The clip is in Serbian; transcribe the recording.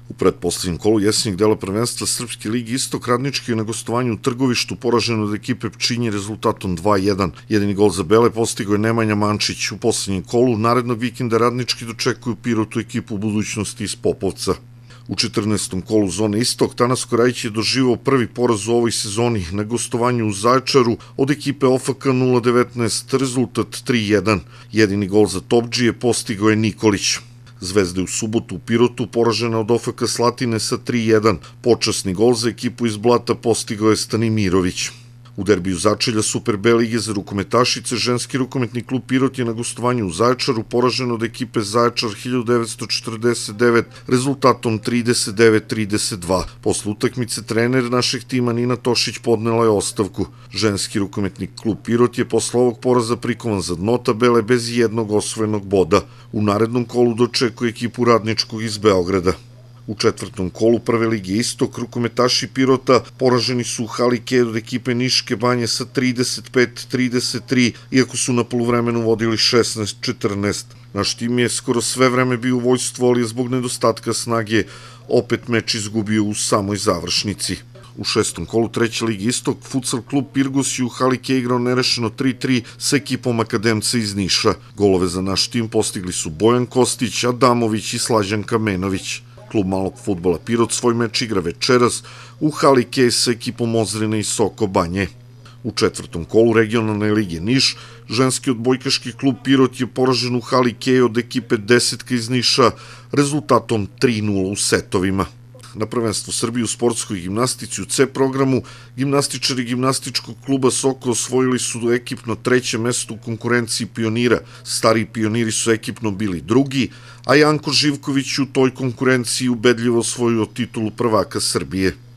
U pretposlednjem kolu jesenjeg dela prvenstva Srpske ligi Istok Radnički je na gostovanju u Trgovištu poražen od ekipe Pčinje rezultatom 2:1. Jedini gol za Bele postigao je Nemanja Mančić. U poslednjem kolu narednog vikenda Radnički dočekuju Pirotu ekipu budućnosti iz Popovca. U 14. kolu zone Istok Tanas Korajić je doživao prvi poraz u ovoj sezoni na gostovanju u Zaječaru od ekipe OFK 019, rezultat 3:1. Jedini gol za Topdžije postigao je Nikolić. Zvezda je u subotu u Pirotu poražena od OFK Slatine sa 3:1. Počasni gol za ekipu iz Blata postigao je Stanimirović. U derbiju začelja Super B lige za rukometašice ženski rukometni klub Pirot je na gostovanju u Zaječaru poražen od ekipe Zaječar 1949 rezultatom 39-32. Posle utakmice trener našeg tima Nina Tošić podnela je ostavku. Ženski rukometni klub Pirot je posle ovog poraza prikovan za dno tabele bez jednog osvojenog boda. U narednom kolu dočekuje ekipu Radničkog iz Beograda. U četvrtom kolu prve lige Istok rukometaši Pirota poraženi su u hali K od ekipe Niške Banje sa 35-33, iako su na poluvremenu vodili 16-14. Naš tim je skoro sve vreme bio u vojstvu, ali je zbog nedostatka snage opet meč izgubio u samoj završnici. U šestom kolu treće ligi Istok futsal klub Pirgus je u hali K igrao nerešeno 3:3 sa ekipom Akademca iz Niša. Golove za naš tim postigli su Bojan Kostić, Adamović i Slađan Kamenović. Klub malog fudbala Pirot svoj meč igra večeras u hali K sa ekipom Ozrene i Soko Banje. U četvrtom kolu regionalne lige Niš, ženski odbojkaški klub Pirot je poražen u hali K od ekipe Desetka iz Niša rezultatom 3:0 u setovima. Na prvenstvu Srbije u sportskoj gimnastici u C programu gimnastičari gimnastičkog kluba Soko osvojili su ekipno treće mesto u konkurenciji pionira. Stariji pioniri su ekipno bili drugi, a Janko Živković u toj konkurenciji ubedljivo osvojio titulu prvaka Srbije.